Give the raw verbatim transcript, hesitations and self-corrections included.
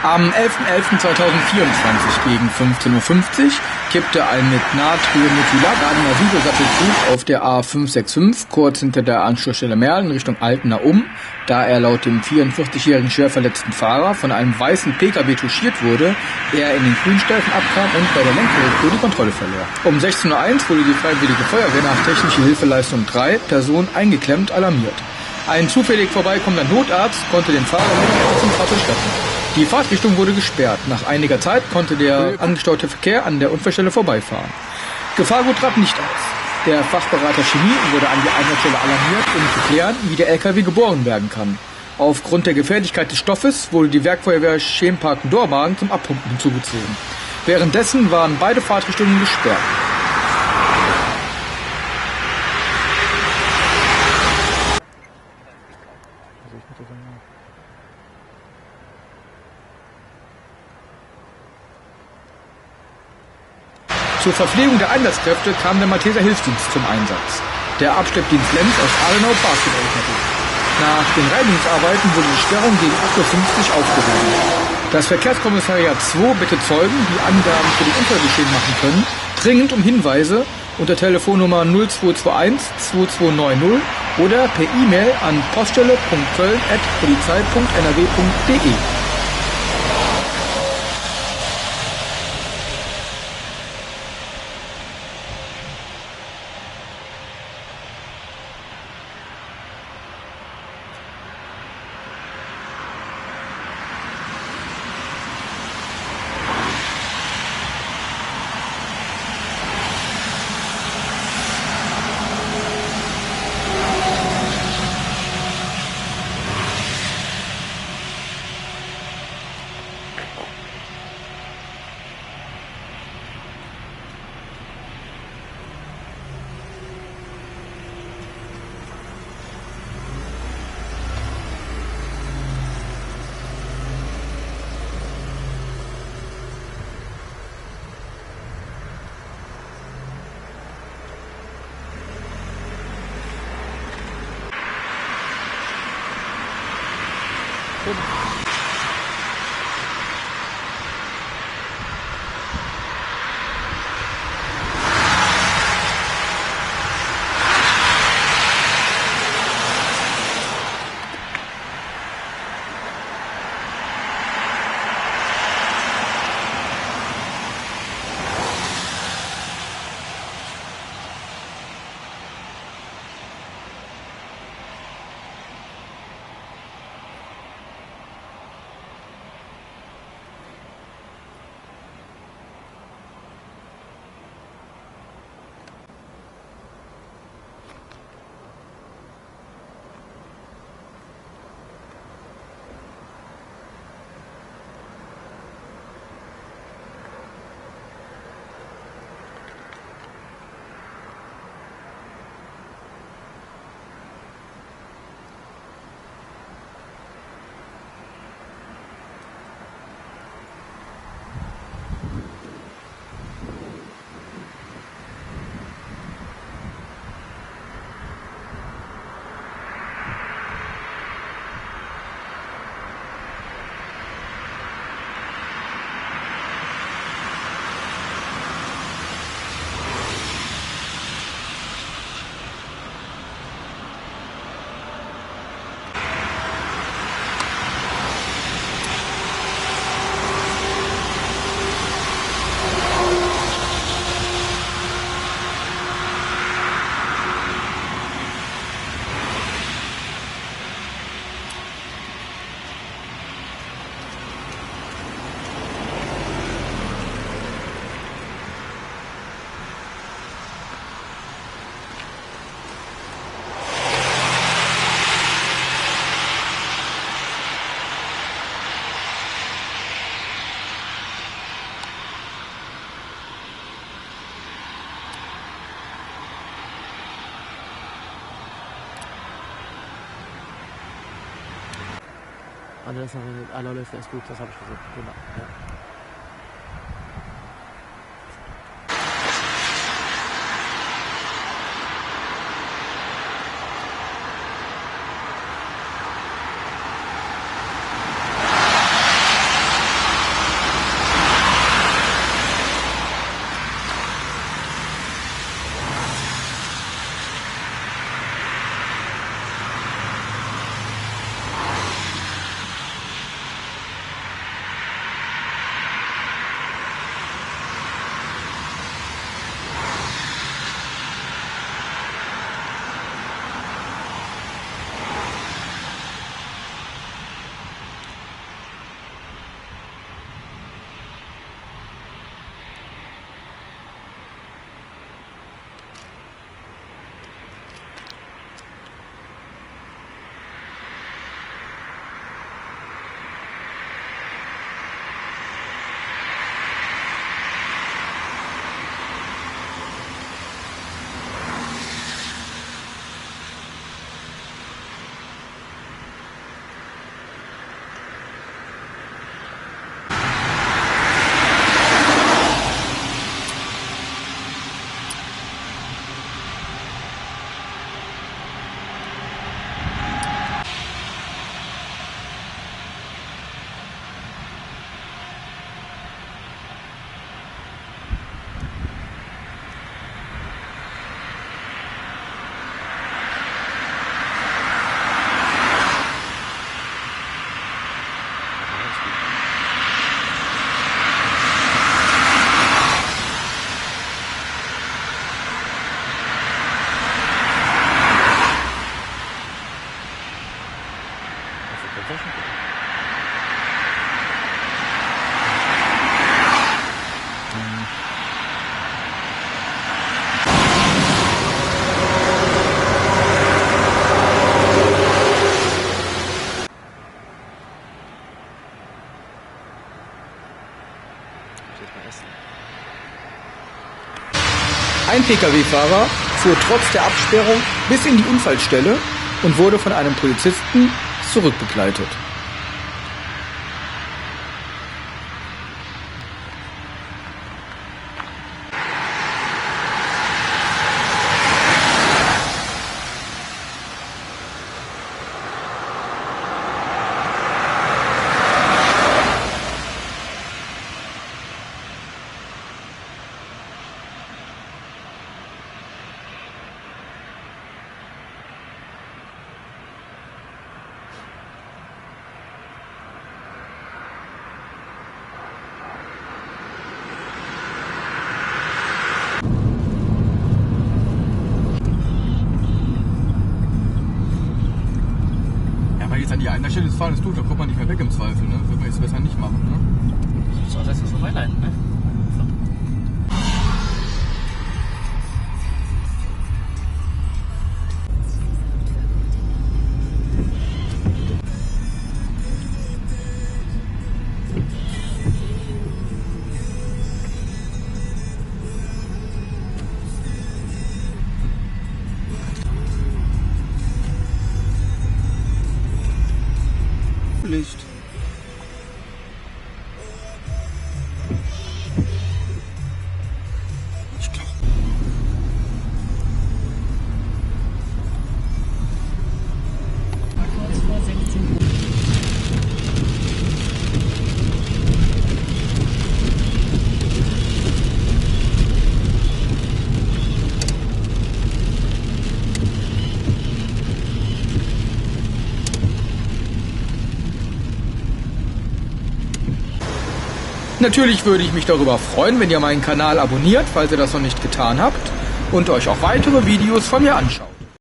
Am elfter elfter zweitausendvierundzwanzig gegen fünfzehn Uhr fünfzig kippte ein mit Natriummethylat geladener Siebensattelsbug auf der A fünf sechs fünf kurz hinter der Anschlussstelle Merl in Richtung Altena um, da er laut dem vierundvierzigjährigen schwer verletzten Fahrer von einem weißen Pkw touchiert wurde, er in den Grünstreifen abkam und bei der Lenkkorrektur die Kontrolle verlor. Um sechzehn Uhr eins wurde die Freiwillige Feuerwehr nach technischer Hilfeleistung drei Personen eingeklemmt alarmiert. Ein zufällig vorbeikommender Notarzt konnte den Fahrer mit zum Fahrzeug retten. Die Fahrtrichtung wurde gesperrt. Nach einiger Zeit konnte der angestaute Verkehr an der Unfallstelle vorbeifahren. Gefahrgut trat nicht aus. Der Fachberater Chemie wurde an die Einsatzstelle alarmiert, um zu klären, wie der L K W geboren werden kann. Aufgrund der Gefährlichkeit des Stoffes wurde die Werkfeuerwehr Chemparken-Dormagen zum Abpumpen hinzugezogen. Währenddessen waren beide Fahrtrichtungen gesperrt. Zur Verpflegung der Einsatzkräfte kam der Malteser Hilfsdienst zum Einsatz. Der Abschleppdienst Lenz aus Adenau Basketball. Nach den Reinigungsarbeiten wurde die Sperrung gegen acht Uhr fünfzig aufgehoben. Das Verkehrskommissariat zwei bittet Zeugen, die Angaben für die Unfallgeschehen machen können, dringend um Hinweise unter Telefonnummer null zwei zwei eins zwei zwei neun null oder per E-Mail an poststelle punkt köln at polizei punkt n r w punkt d e. Alles läuft erst gut, das habe ich gesagt. Genau. Ja. jetzt mal essen. Ein Pkw-Fahrer fuhr trotz der Absperrung bis in die Unfallstelle und wurde von einem Polizisten zurückbegleitet. Weil jetzt an die eine Stelle des Fahrens tut, da kommt man nicht mehr weg im Zweifel, ne? Würde man jetzt besser nicht machen, ne? So, das ist so weiterhin, ne? Licht. Ich glaube. Natürlich würde ich mich darüber freuen, wenn ihr meinen Kanal abonniert, falls ihr das noch nicht getan habt, und euch auch weitere Videos von mir anschaut.